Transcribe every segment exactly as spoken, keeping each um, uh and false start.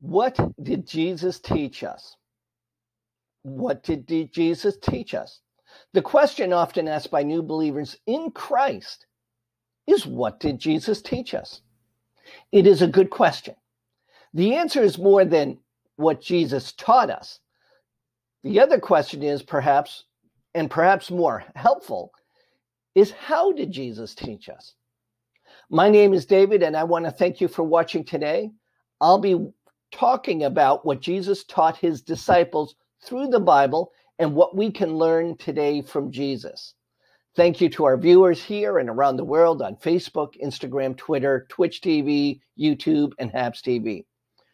What did Jesus teach us? What did Jesus teach us? The question often asked by new believers in Christ is, what did Jesus teach us? It is a good question. The answer is more than what Jesus taught us. The other question is perhaps, and perhaps more helpful, is how did Jesus teach us? My name is David, and I want to thank you for watching today. I'll be talking about what Jesus taught his disciples through the Bible and what we can learn today from Jesus. Thank you to our viewers here and around the world on Facebook, Instagram, Twitter, Twitch T V, YouTube, and Habs T V.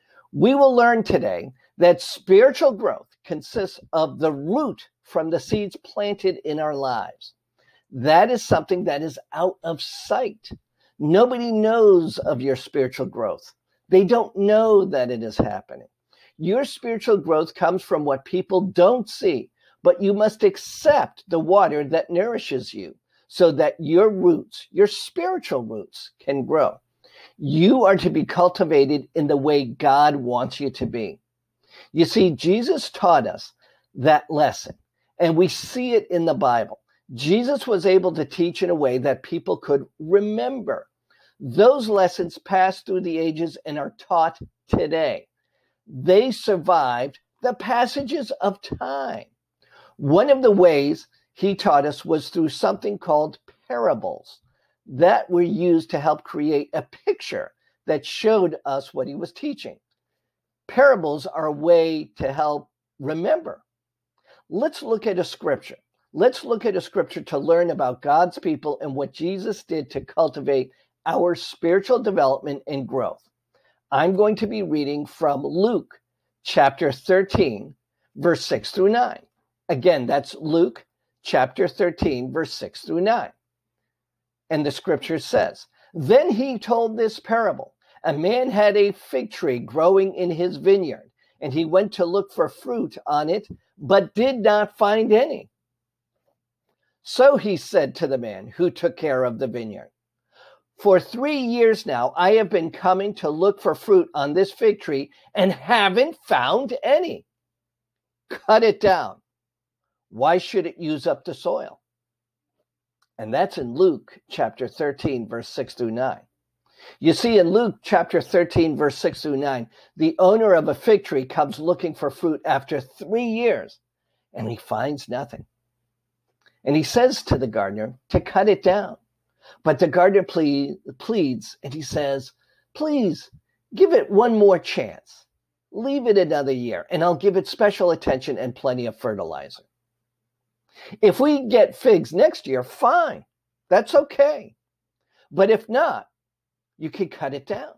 We will learn today that spiritual growth consists of the root from the seeds planted in our lives. That is something that is out of sight. Nobody knows of your spiritual growth. They don't know that it is happening. Your spiritual growth comes from what people don't see, but you must accept the water that nourishes you so that your roots, your spiritual roots, can grow. You are to be cultivated in the way God wants you to be. You see, Jesus taught us that lesson, and we see it in the Bible. Jesus was able to teach in a way that people could remember. Those lessons passed through the ages and are taught today. They survived the passages of time. One of the ways he taught us was through something called parables that were used to help create a picture that showed us what he was teaching. Parables are a way to help remember. Let's look at a scripture. Let's look at a scripture to learn about God's people and what Jesus did to cultivate our spiritual development and growth. I'm going to be reading from Luke chapter thirteen, verse six through nine. Again, that's Luke chapter thirteen, verse six through nine. And the scripture says, "Then he told this parable. A man had a fig tree growing in his vineyard, and he went to look for fruit on it, but did not find any. So he said to the man who took care of the vineyard, 'For three years now I have been coming to look for fruit on this fig tree and haven't found any. Cut it down. Why should it use up the soil?'" And that's in Luke chapter thirteen, verse six through nine. You see, in Luke chapter thirteen, verse six through nine, the owner of a fig tree comes looking for fruit after three years, and he finds nothing. And he says to the gardener to cut it down. But the gardener ple- pleads, and he says, "Please, give it one more chance. Leave it another year, and I'll give it special attention and plenty of fertilizer. If we get figs next year, fine. That's okay. But if not, you can cut it down."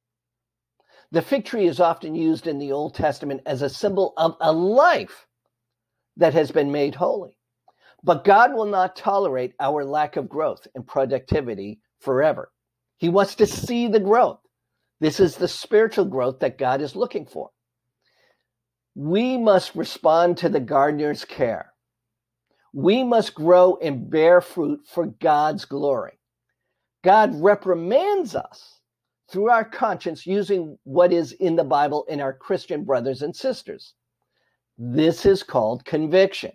The fig tree is often used in the Old Testament as a symbol of a life that has been made holy. But God will not tolerate our lack of growth and productivity forever. He wants to see the growth. This is the spiritual growth that God is looking for. We must respond to the gardener's care. We must grow and bear fruit for God's glory. God reprimands us through our conscience using what is in the Bible in our Christian brothers and sisters. This is called conviction.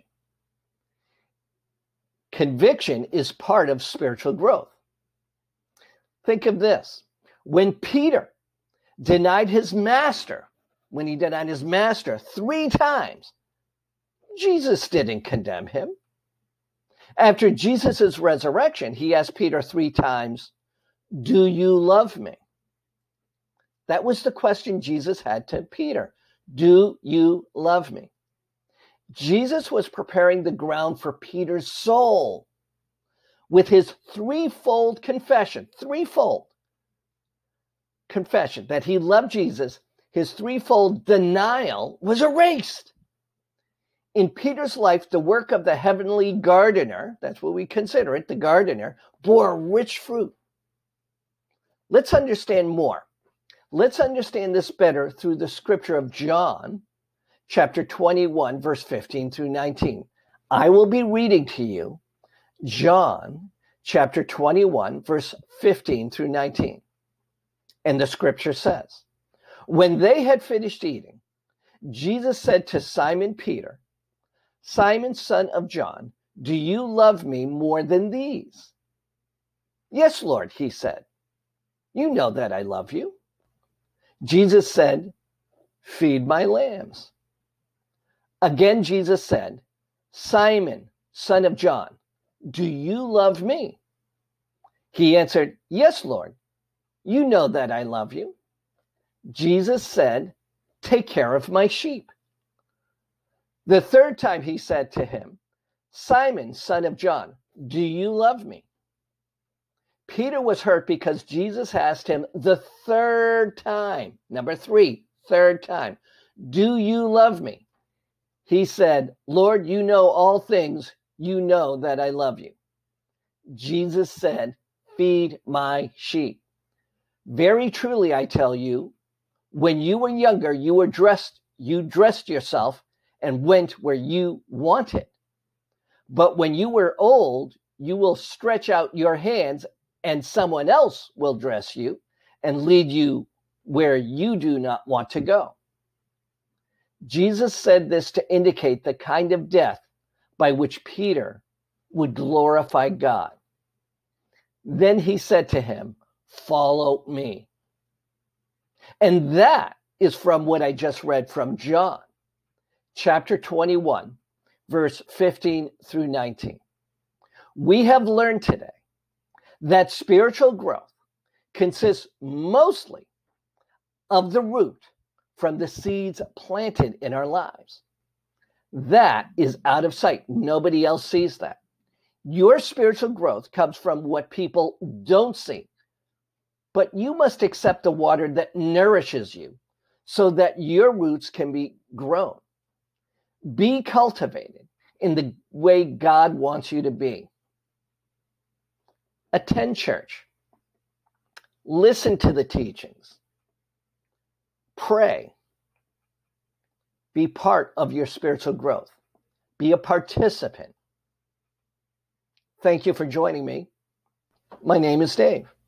Conviction is part of spiritual growth. Think of this. When Peter denied his master, when he denied his master three times, Jesus didn't condemn him. After Jesus' resurrection, he asked Peter three times, "Do you love me?" That was the question Jesus had to Peter. Do you love me? Jesus was preparing the ground for Peter's soul with his threefold confession, threefold confession that he loved Jesus. His threefold denial was erased. In Peter's life, the work of the heavenly gardener, that's what we consider it, the gardener, bore rich fruit. Let's understand more. Let's understand this better through the scripture of John, chapter twenty-one, verse fifteen through nineteen. I will be reading to you John, chapter twenty-one, verse fifteen through nineteen. And the scripture says, When they had finished eating, Jesus said to Simon Peter, "Simon, son of John, do you love me more than these?" "Yes, Lord," he said. "You know that I love you." Jesus said, "Feed my lambs." Again, Jesus said, "Simon, son of John, do you love me?" He answered, "Yes, Lord, you know that I love you." Jesus said, "Take care of my sheep." The third time he said to him, "Simon, son of John, do you love me?" Peter was hurt because Jesus asked him the third time, number three, third time, "Do you love me?" He said, "Lord, you know all things. You know that I love you." Jesus said, "Feed my sheep. Very truly, I tell you, when you were younger, you were dressed, you dressed yourself and went where you wanted. But when you were old, you will stretch out your hands and someone else will dress you and lead you where you do not want to go." Jesus said this to indicate the kind of death by which Peter would glorify God. Then he said to him, "Follow me." And that is from what I just read from John, chapter twenty-one, verse fifteen through nineteen. We have learned today that spiritual growth consists mostly of the root from the seeds planted in our lives. That is out of sight. Nobody else sees that. Your spiritual growth comes from what people don't see. But you must accept the water that nourishes you so that your roots can be grown. Be cultivated in the way God wants you to be. Attend church. Listen to the teachings. Pray. Be part of your spiritual growth. Be a participant. Thank you for joining me. My name is Dave.